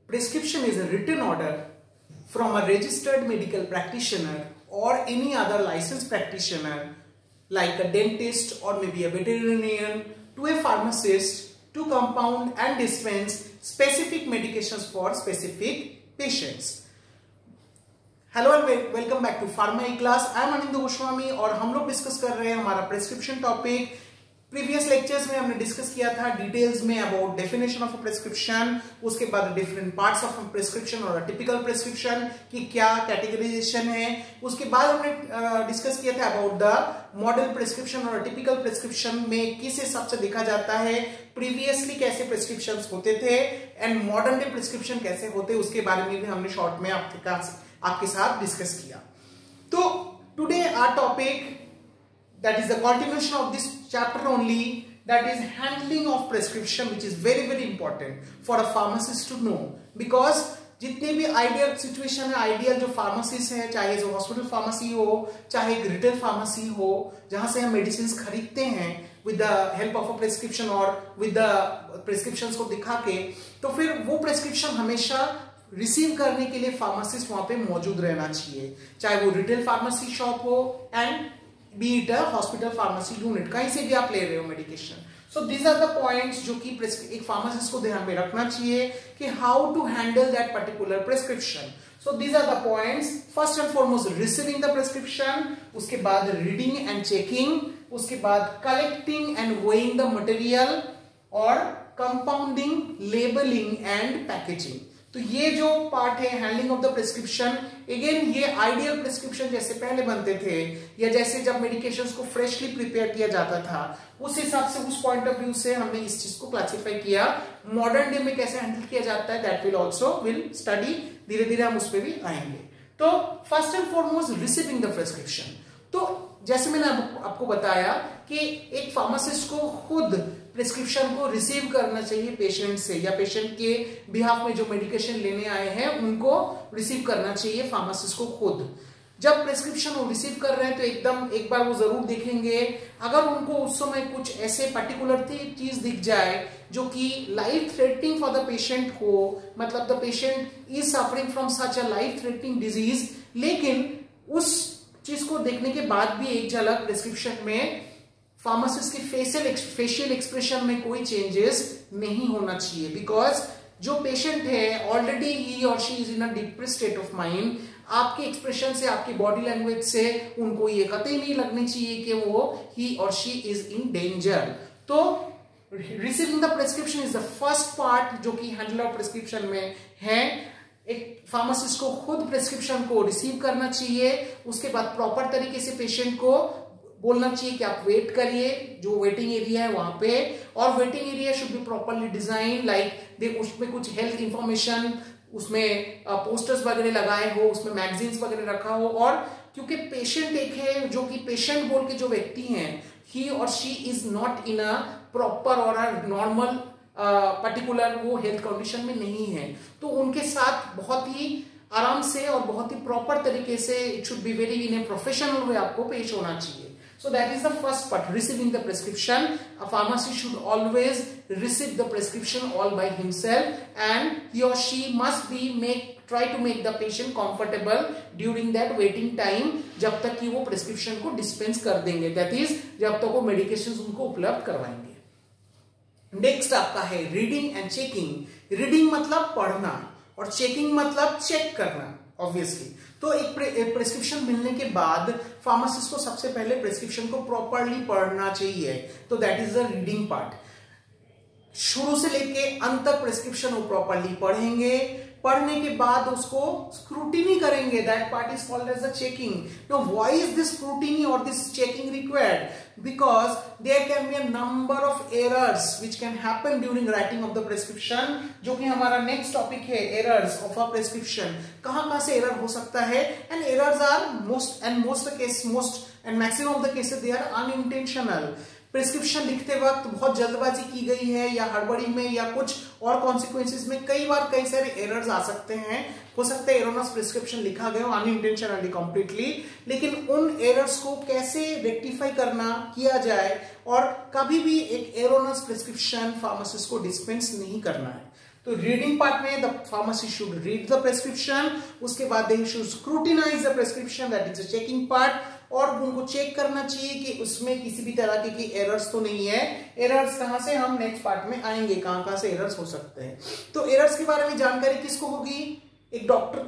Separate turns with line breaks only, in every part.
prescription is a written order from a registered medical practitioner or any other licensed practitioner like a dentist or maybe a veterinarian to a pharmacist to compound and dispense specific medications for specific patients. Hello and welcome back to pharma e class. I am Anindu Goswami और हम लोग discuss कर रहे हैं हमारा prescription topic. Previous lectures में हमने discuss किया था डिटेल्स में about definition of a prescription, उसके बाद different parts of a prescription और टिपिकल प्रिस्क्रिप्शन की क्या कैटेगराइजेशन है. उसके बाद हमने डिस्कस किया था अबाउट द मॉडल प्रिस्क्रिप्शन और टिपिकल प्रिस्क्रिप्शन में किस हिसाब से देखा जाता है, प्रीवियसली कैसे प्रिस्क्रिप्शन होते थे एंड मॉडर्न डे प्रिस्क्रिप्शन कैसे होते, उसके बारे में भी हमने शॉर्ट में आपके साथ डिस्कस किया. तो today our topic that is the continuation of this chapter only, that is handling of prescription, which is very very important for a pharmacist to know, because जितने भी आइडियल सिचुएशन है, ideal जो pharmacies है, चाहे जो hospital pharmacy हो चाहे एक रिटेल फार्मेसी हो जहां से हम मेडिसिन खरीदते हैं with the help of a prescription और विद द प्रिस्क्रिप्शन को दिखा के, तो फिर वो प्रिस्क्रिप्शन हमेशा रिसीव करने के लिए फार्मासिस्ट वहां पे मौजूद रहना चाहिए, चाहे वो रिटेल फार्मेसी शॉप हो and be it a hospital pharmacy unit, कहीं से भी आप ले रहे हो medication. So these are the points जो कि एक फार्मासिस्ट को ध्यान में रखना चाहिए कि how to handle that particular prescription. So these are the points. First and foremost receiving the prescription, उसके बाद रीडिंग एंड चेकिंग, उसके बाद collecting and weighing the material और कंपाउंडिंग, लेबलिंग एंड पैकेजिंग. तो ये जो पार्ट है handling of the prescription, again ये आइडियल प्रिस्क्रिप्शन जैसे पहले बनते थे या जैसे जब मेडिकेशंस को फ्रेशली प्रिपेयर किया जाता था, उस हिसाब से उस पॉइंट ऑफ व्यू से हमने इस चीज को क्लासिफाई किया. मॉडर्न डे में कैसे हैंडल किया जाता है that will also will study, धीरे धीरे हम उस पर भी आएंगे. तो first and foremost receiving the prescription. तो जैसे मैंने आपको बताया कि एक फार्मासिस्ट को खुद प्रिस्क्रिप्शन को रिसीव करना चाहिए पेशेंट से, या पेशेंट के बिहाफ में जो मेडिकेशन लेने आए हैं उनको रिसीव करना चाहिए फार्मासिस्ट को खुद. जब प्रिस्क्रिप्शन वो रिसीव कर रहे हैं तो एकदम एक बार वो जरूर देखेंगे, अगर उनको उस समय कुछ ऐसे पर्टिकुलर चीज दिख जाए जो कि life threatening for the patient हो, मतलब the patient is suffering from such a life threatening disease, लेकिन उस चीज को देखने के बाद भी एक झलक प्रिस्क्रिप्शन में फार्मासिस्ट की फेशियल एक्सप्रेशन में कोई चेंजेस नहीं होना चाहिए, बिकॉज जो पेशेंट है ऑलरेडी ही और she is in a depressed state of mind. आपके एक्सप्रेशन से, आपकी बॉडी लैंग्वेज से उनको ये कतई नहीं लगनी चाहिए कि वो ही और शी इज इन डेंजर. तो receiving the prescription is the first part जो कि हैंडल ऑफ प्रिस्क्रिप्शन में है. एक फार्मासिस्ट को खुद प्रिस्क्रिप्शन को रिसीव करना चाहिए, उसके बाद प्रॉपर तरीके से पेशेंट को बोलना चाहिए कि आप वेट करिए, जो वेटिंग एरिया है वहां पे, और waiting area should be properly design like उसमें कुछ हेल्थ इंफॉर्मेशन, उसमें पोस्टर्स वगैरह लगाए हो, उसमें मैगजीन्स वगैरह रखा हो. और क्योंकि पेशेंट एक है जो कि पेशेंट बोल के जो व्यक्ति हैं, ही और she is not in a proper और अ नॉर्मल पर्टिकुलर वो हेल्थ कंडीशन में नहीं है, तो उनके साथ बहुत ही आराम से और बहुत ही प्रॉपर तरीके से it should be very in a professional way आपको पेश होना चाहिए. So that is the first part, receiving the prescription. A pharmacist should always receive the prescription all by himself, and he or she must be try to make the patient comfortable during that waiting time, जब तक कि वो prescription को dispense कर देंगे, that is जब तक वो medications उनको उपलब्ध करवाएंगे. Next आपका है reading and checking. Reading मतलब पढ़ना और checking मतलब चेक करना ऑब्वियसली. तो एक प्रिस्क्रिप्शन मिलने के बाद फार्मासिस्ट को सबसे पहले प्रिस्क्रिप्शन को प्रॉपरली पढ़ना चाहिए, तो that is the reading part. शुरू से लेके अंत तक प्रिस्क्रिप्शन वो प्रॉपरली पढ़ेंगे, पढ़ने के बाद उसको स्क्रूटिनी करेंगे, that part is called as the checking. Now why is this scrutiny और this checking required? because there can be a number of errors which can happen during writing of the prescription, जो कि हमारा next topic है errors of a prescription. कहाँ से error हो सकता है? And errors are most and maximum of the cases they are unintentional. Prescription लिखते वक्त बहुत जल्दबाजी की गई है या हड़बड़ी में या कुछ और कॉन्सिक्वेंसेस में कई बार कई सारे एरर्स आ सकते हैं. हो सकता है एरोनस प्रिस्क्रिप्शन लिखा गया हो अनइंटेंशनली कंप्लीटली, लेकिन उन एरर्स को कैसे रेक्टिफाई करना किया जाए, और कभी भी एक एरोनस प्रिस्क्रिप्शन फार्मासिस्ट को डिस्पेंस नहीं करना है. तो रीडिंग पार्ट में the pharmacist should read the prescription, उसके बाद they should scrutinise the prescription, that is a checking part, और उनको चेक करना चाहिए कि उसमें किसी भी तरह की एरर्स तो नहीं है। एरर्स कहां से, हम नेक्स्ट पार्ट में आएंगे, कहां से एरर्स हो सकते हैं। तो एरर्स के बारे में जानकारी किसको होगी, एक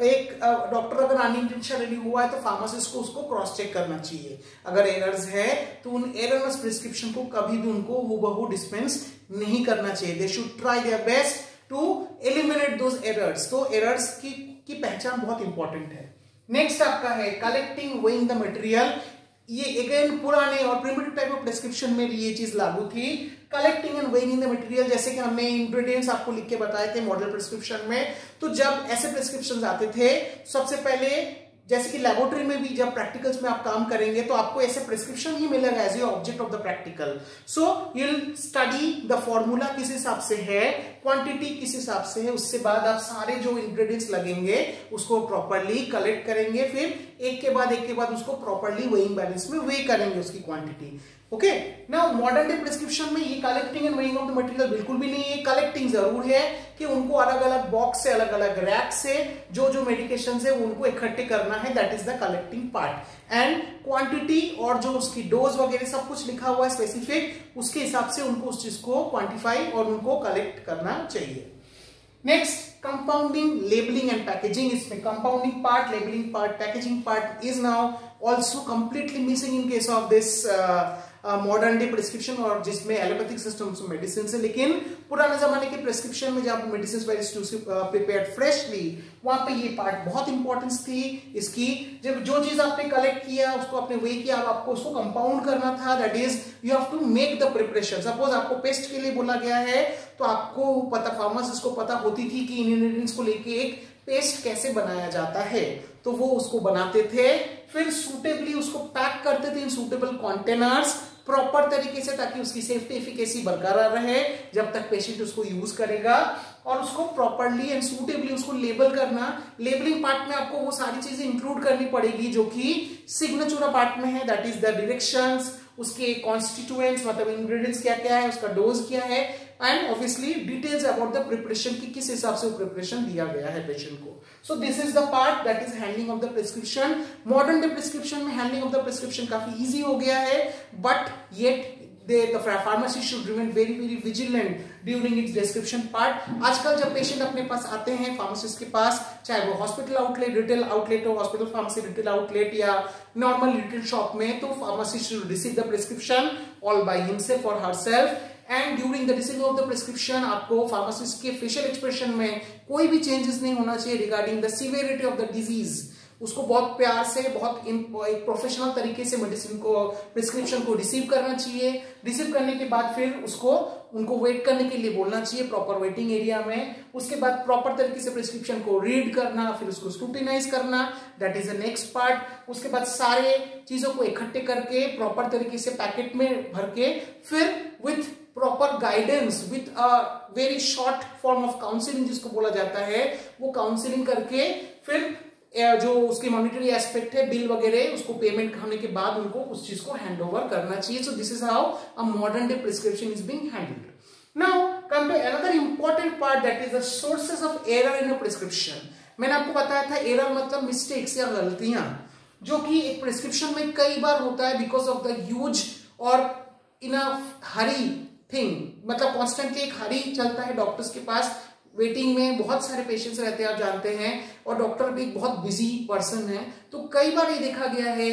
डॉक्टर अगर अनइंटेंशनली हुआ है तो फार्मासिस्ट को उसको क्रॉस चेक करना चाहिए। अगर एरर्स है तो उन एररलेस प्रिस्क्रिप्शन को कभी भी उनको हूबहू डिस्पेंस नहीं करना चाहिए। They should try their best to eliminate those errors. तो एरर्स की पहचान बहुत इंपॉर्टेंट है। नेक्स्ट आपका है कलेक्टिंग वेइंग द मटेरियल। ये अगेन पुराने और प्रिमिटिव टाइप ऑफ प्रिस्क्रिप्शन में ये चीज लागू थी, collecting and weighing the material. जैसे कि हमने इंग्रेडिएंट्स आपको लिख के बताए थे मॉडल प्रिस्क्रिप्शन में। तो जब ऐसे प्रिस्क्रिप्शन आते थे, सबसे पहले जैसे कि लेबोरेटरी में भी जब प्रैक्टिकल्स में आप काम करेंगे तो आपको ऐसे प्रिस्क्रिप्शन ही मिलेगा as a object of the practical. So you will study the formula किस हिसाब से है, क्वांटिटी किस हिसाब से है, उससे बाद आप सारे जो इंग्रेडिएंट्स लगेंगे उसको प्रॉपरली कलेक्ट करेंगे, फिर एक के बाद उसको प्रॉपरली वेइंग बैलेंस में वे करेंगे उसकी quantity. Okay, now modern day prescription में ये collecting and weighing of the material बिल्कुल भी नहीं है। कलेक्टिंग जरूर है कि उनको अलग अलग बॉक्स से, अलग अलग रैक से जो मेडिकेशन है उनको इकट्ठे करना है, that is the collecting part. And quantity और जो उसकी डोज वगैरह सब कुछ लिखा हुआ है स्पेसिफिक, उसके हिसाब से उनको उस चीज को क्वांटिफाई और उनको कलेक्ट करना चाहिए। Next compounding, labelling and packaging. इसमें compounding part, labelling part, packaging part is now also completely missing in case of this modern day prescription, और जिसमें एलोपैथिक सिस्टम मेडिसिन है। लेकिन पुराने जमाने के प्रिस्क्रिप्शन में जब मेडिसिन प्रिपेयर्ड फ्रेशली, वहां पे ये पार्ट बहुत इंपॉर्टेंस थी इसकी। जब जो चीज आपने कलेक्ट किया उसको आपने वे किया, अब आपको उसको कंपाउंड करना था, that is you have to make the preparation. Suppose आपको पेस्ट के लिए बोला गया है तो आपको पता, फार्मासिस्ट को पता होती थी कि इन इंग्रेडिएंट्स को लेके एक पेस्ट कैसे बनाया जाता है, तो वो उसको बनाते थे, फिर सूटेबली उसको पैक करते थे इन सूटेबल कंटेनर्स प्रॉपर तरीके से, ताकि उसकी सेफ्टी एफिकेसी बरकरार रहे जब तक पेशेंट उसको यूज करेगा, और उसको प्रॉपरली एंड सूटेबली उसको लेबल करना। लेबलिंग पार्ट में आपको वो सारी चीजें इंक्लूड करनी पड़ेगी जो कि सिग्नेचर पार्ट में है, दैट इज द डायरेक्शंस, उसके कॉन्स्टिट्यूएंट्स मतलब इंग्रेडिएंट्स क्या क्या है, उसका डोज क्या है, and obviously details about the preparation की किस हिसाब से वो प्रिपरेशन दिया गया है पेशेंट को। So this is the part that is handling of the prescription. Modern day prescription में हैंडलिंग ऑफ द प्रिस्क्रिप्शन काफी इजी हो गया है, but yet the pharmacist should remain very vigilant during its description part। आजकल जब patient अपने पास आते हैं फार्मासिस्ट के पास, चाहे वो हॉस्पिटल आउटलेट, रिटेल आउटलेट हो, हॉस्पिटल फार्मेसी रिटेल आउटलेट या नॉर्मल रिटेल शॉप में, तो pharmacist should receive the prescription all by himself or herself। And during the receiving of the prescription आपको फार्मासिस्ट के फेशियल एक्सप्रेशन में कोई भी changes नहीं होना चाहिए regarding the severity of the disease. उसको बहुत प्यार से, बहुत एक प्रोफेशनल तरीके से मेडिसिन को, प्रिस्क्रिप्शन को रिसीव करना चाहिए। रिसीव करने के बाद फिर उनको वेट करने के लिए बोलना चाहिए प्रॉपर वेटिंग एरिया में। उसके बाद प्रॉपर तरीके से प्रिस्क्रिप्शन को रीड करना, फिर उसको स्क्रूटिनाइज करना, that is the next part. उसके बाद सारे चीजों को इकट्ठे करके प्रॉपर तरीके से पैकेट में भर के, फिर with proper guidance, with a very short form of counselling जिसको बोला जाता है, वो काउंसलिंग करके फिर जो उसकी मॉनिटरी एस्पेक्ट है, बिल वगैरह, उसको पेमेंट होने के बाद उनको उस चीज को हैंड ओवर करना चाहिए। So this is how a modern day prescription is being handled. Now come to another important part, that is the sources of error in a prescription. मैंने आपको बताया था एरर मतलब मिस्टेक्स या गलतियां, जो कि एक प्रिस्क्रिप्शन में कई बार होता है बिकॉज ऑफ द ह्यूज और इन अ हरी थिंग, मतलब कॉन्स्टेंटली एक हरी चलता है डॉक्टर्स के पास, वेटिंग में बहुत सारे पेशेंट्स रहते हैं आप जानते हैं, और डॉक्टर भी एक बहुत बिजी पर्सन है। तो कई बार ये देखा गया है,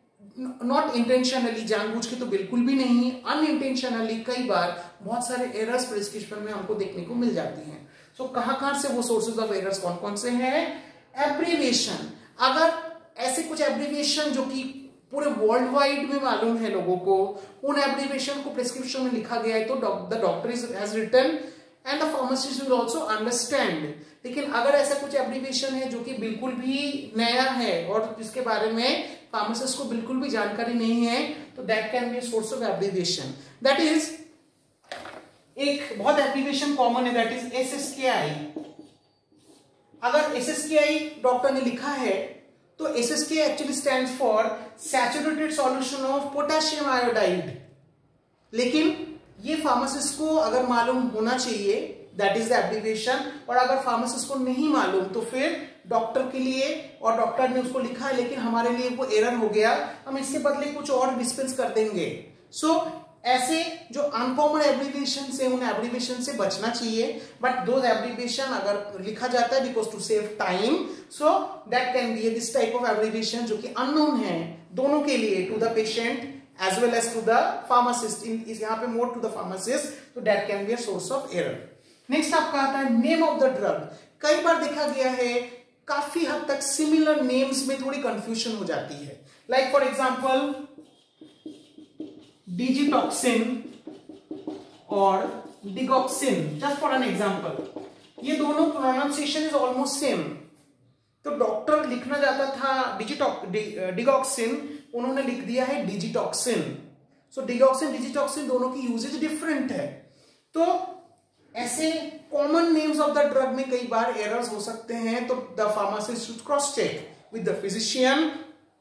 नॉट इंटेंशनली, जानबूझ के तो बिल्कुल भी नहीं, अनइंटेंशनली कई बार बहुत सारे एरर्स प्रिस्क्रिप्शन में हमको देखने को मिल जाती हैं। सो कहां से वो सोर्सेज ऑफ एरर्स कौन कौन से हैं? एब्रीविएशन। अगर ऐसे कुछ एब्रीविएशन जो कि पूरे वर्ल्ड वाइड में मालूम है लोगों को, उन एब्रीविएशन को प्रिस्क्रिप्शन में लिखा गया है, तो the doctor has written and the pharmacist will also understand. लेकिन अगर ऐसा कुछ एब्रीविएशन है जो कि बिल्कुल भी नया है और जिसके बारे में फार्मासिस्ट को बिल्कुल भी जानकारी नहीं है, तो that can be source of abbreviation. That is एक बहुत एब्रीविएशन कॉमन है, दैट इज SSKI। अगर SSKI डॉक्टर ने लिखा है तो SSKI actually stands for saturated solution of potassium iodide. लेकिन ये फार्मासिस्ट को अगर मालूम होना चाहिए दैट इज द एब्रिविएशन। और अगर फार्मासिस्ट को नहीं मालूम तो फिर डॉक्टर के लिए, और डॉक्टर ने उसको लिखा है लेकिन हमारे लिए वो एरर हो गया, हम इसके बदले कुछ और डिस्पेंस कर देंगे। सो ऐसे जो अनकॉमन एब्रिविएशन है उन एब्रिविएशन से बचना चाहिए, बट दो एब्रिविएशन अगर लिखा जाता है because to save time, so that can be this type of abbreviation जो कि अननोन है दोनों के लिए, to the patient as well as to the pharmacist, is यहाँ पे more to the pharmacist, so that can be a source of error. Next आपका आता है name of the drug। कई बार देखा गया है काफी हद तक similar names में थोड़ी confusion हो जाती है, like for example digitoxin और digoxin, just for an example, ये दोनों pronunciation is almost same। तो डॉक्टर लिखना जाता था डिगॉक्सिन, उन्होंने लिख दिया है डिजिटॉक्सिन। सो डिगॉक्सिन डिजिटॉक्सिन दोनों की यूजेज डिफरेंट है। तो ऐसे common names of the drug में कई बार एरर्स हो सकते हैं, तो the pharmacist should cross check with the physician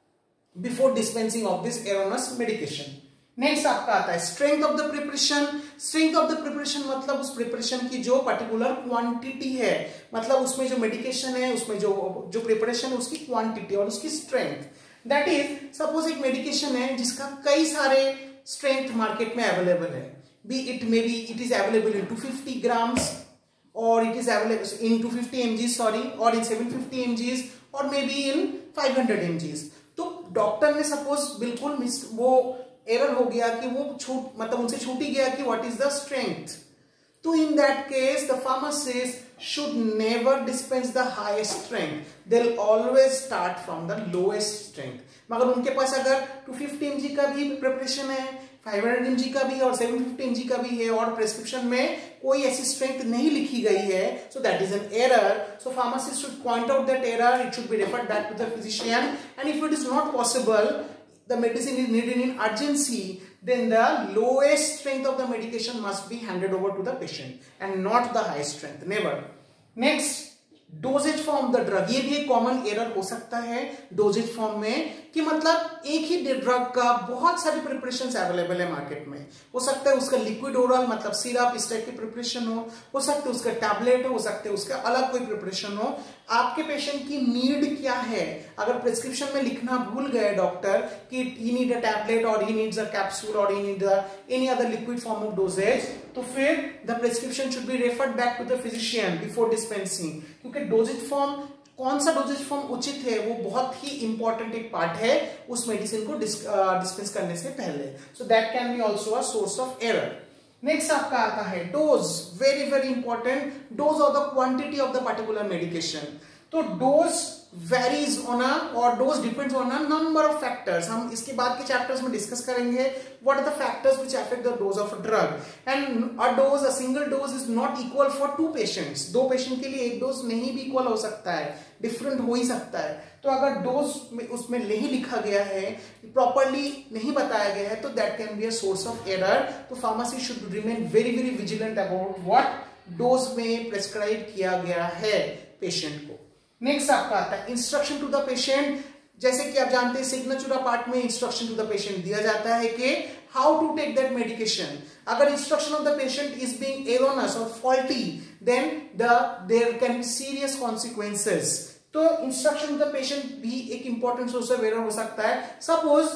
before dispensing of this erroneous medication. Next आपका आता है strength of the preparation. Strength of the preparation मतलब उस प्रिपरेशन की जो पर्टिकुलर क्वांटिटी है, मतलब उसमें जो मेडिकेशन है उसमें जो प्रिपरेशन है उसकी क्वांटिटी और उसकी स्ट्रेंथ। दैट इज सपोज एक मेडिकेशन है जिसका कई सारे स्ट्रेंथ मार्केट में अवेलेबल है, be it is available in 250 grams और it is available in 250 mg sorry, और इन 750 mg और मे बी इन 500 mg। तो डॉक्टर ने सपोज बिल्कुल वो एरर हो गया कि वो मतलब उनसे छूट ही गया कि व्हाट इज द स्ट्रेंथ। तो in that case the pharmacist should never dispense the highest strength, they'll always start from the lowest strength। मगर उनके पास अगर 250 mg का भी प्रिपरेशन है, 500 mg का भी और 750 mg का भी है और प्रेस्क्रिप्शन में कोई ऐसी स्ट्रेंथ नहीं लिखी गई है, so that is an error। So pharmacist should point out that error, it should be referred back to the physician, and if it is not possible, the medicine is needed in urgency, then the lowest strength of the medication must be handed over to the patient and not the high strength, never। Next, dosage form the drug, ये भी एक common error हो सकता है doses form में, कि मतलब एक ही ड्रग का बहुत सारी प्रिपरेशंस अवेलेबल है मार्केट में। हो सकता है उसका लिक्विड ओरल मतलब सिरप इस टाइप की प्रिपरेशन हो सकता है उसका टैबलेट हो सकता है उसका अलग कोई प्रिपरेशन हो। आपके पेशेंट की नीड क्या है, अगर प्रिस्क्रिप्शन में लिखना भूल गए डॉक्टर कि ही नीड अ टैबलेट और ही नीड्स अ कैप्सूल और he need any other liquid form of dosage, तो फिर the prescription should be referred back to the physician before dispensing, क्योंकि डोजेज फॉर्म कौन सा डोजेज फॉर्म उचित है वो बहुत ही इंपॉर्टेंट एक पार्ट है उस मेडिसिन को डिस्पेंस करने से पहले। So that can be also a source of error. Next आपका आता है dose, very very important, dose और the quantity of the particular medication. तो डोज वेरीज ऑन और dose depends on a number of factors. हम इसके बाद के चैप्टर्स में डिस्कस करेंगे what are the factors which affect the dose of a drug, and a dose, a single dose is not equal for to patients. दो patient के लिए एक डोज नहीं भी इक्वल हो सकता है, डिफरेंट हो ही सकता है। तो अगर डोज में उसमें नहीं लिखा गया है, प्रॉपरली नहीं बताया गया है, तो that can be a source of error. तो pharmacy should remain very very vigilant about what dose में प्रेस्क्राइब किया गया है पेशेंट को। नेक्स्ट आपका आता है इंस्ट्रक्शन टू द पेशेंट। जैसे कि आप जानते हैं सिग्नेचर पार्ट में इंस्ट्रक्शन टू द पेशेंट दिया जाता है कि how to take that medication. अगर instruction of the patient is being erroneous और faulty, then there can be serious consequences. तो इंस्ट्रक्शन टू द पेशेंट भी एक इंपॉर्टेंट सोर्स ऑफ एरर हो सकता है। सपोज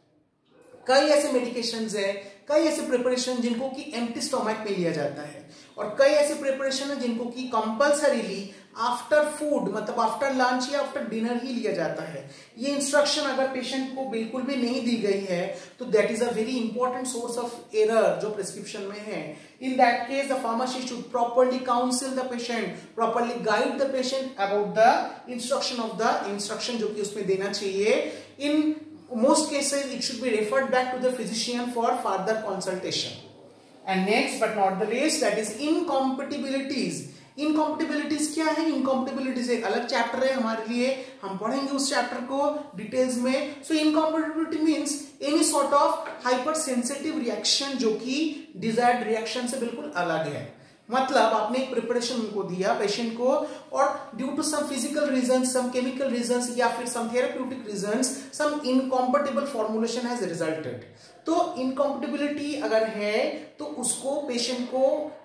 कई ऐसे मेडिकेशंस है, कई ऐसे प्रिपरेशन जिनको कि एम्प्टी स्टोमक में लिया जाता है, और कई ऐसे प्रिपरेशन है जिनको कि कंपल्सरीली आफ्टर फूड मतलब आफ्टर लंच या आफ्टर डिनर ही लिया जाता है। ये इंस्ट्रक्शन अगर पेशेंट को बिल्कुल भी नहीं दी गई है तो that is a very important source of error जो प्रिस्क्रिप्शन में है। In that case the pharmacist should properly counsel the patient, properly guide the patient about the instruction of the instruction जो कि उसमें देना चाहिए। इन most cases it should be referred back to the physician for further consultation. And next but not the least, that is incompatibilities. इनकॉम्पेटिबिलिटीज क्या है? इनकॉम्पेटिबिलिटीज एक अलग chapter है हमारे लिए, हम पढ़ेंगे उस चैप्टर को डिटेल्स में। So incompatibility means any sort of hyper sensitive reaction जो कि डिजायर्ड रिएक्शन से बिल्कुल अलग है। मतलब आपने एक प्रिपरेशन उनको दिया पेशेंट को, और due to some physical reasons, some chemical reasons या फिर some therapeutic reasons, some incompatible formulation has resulted. तो इनकॉम्पेटिबिलिटी अगर है तो उसको पेशेंट को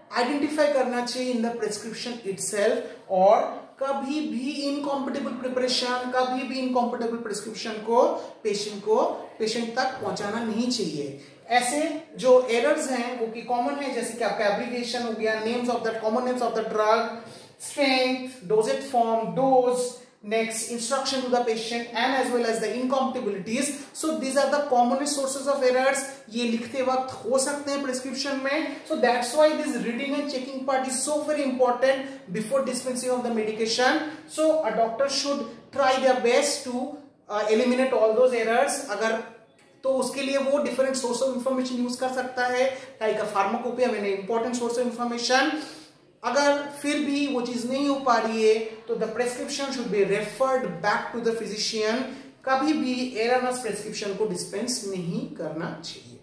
आइडेंटिफाई करना चाहिए इन द प्रिस्क्रिप्शन इटसेल्फ, और कभी भी इनकॉम्पिटेबल प्रिपरेशन, कभी भी इनकॉम्पिटेबल प्रिस्क्रिप्शन को पेशेंट तक पहुंचाना नहीं चाहिए। ऐसे जो एरर्स हैं वो की कॉमन है, जैसे कि आपका एब्रिविएशन हो गया, names of the common names of the drug, strength, dosage form, dose, next instruction to the patient, and as well as the incompatibilities. So these are the commonest sources of errors. ये लिखते वक्त हो सकते हैं prescription में. So that's why this reading and checking part is so very important before dispensing of the medication. So a doctor should try their best to eliminate all those errors. अगर तो उसके लिए वो different source of information use कर सकता है, like a pharmacopoeia में important source of information. अगर फिर भी वो चीज नहीं हो पा रही है तो the prescription should be referred back to the physician. कभी भी एररनेस प्रेस्क्रिप्शन को डिस्पेंस नहीं करना चाहिए.